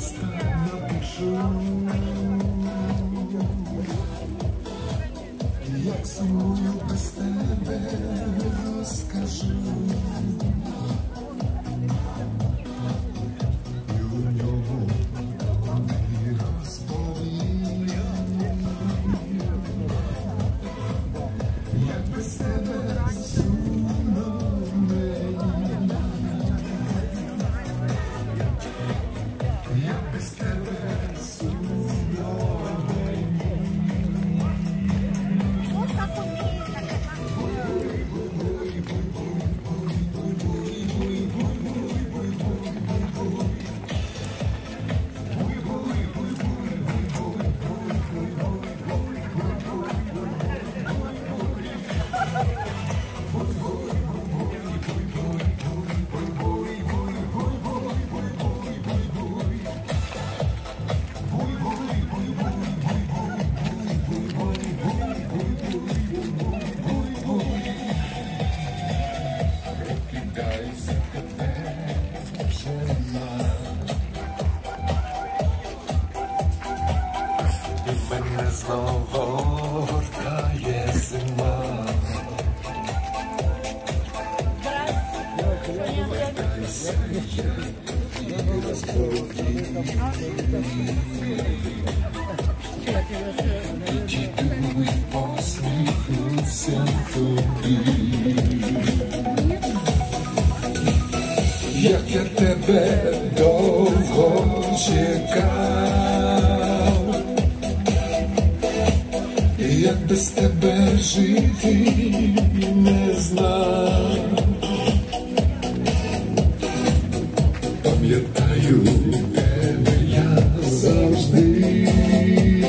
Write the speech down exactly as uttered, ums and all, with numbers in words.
листа напишу, як сумую без тебе, розкажу. І у ньому тобі розповім, як без тебе сумно мені, як без тебе сумно мені. Мене знову гортає зима. Вертайся я і розповім, підійду і посміхнуся тобі. Як я тебе довго чекав, як без тебе жити не знав. Пам'ятаю тебе я завжди.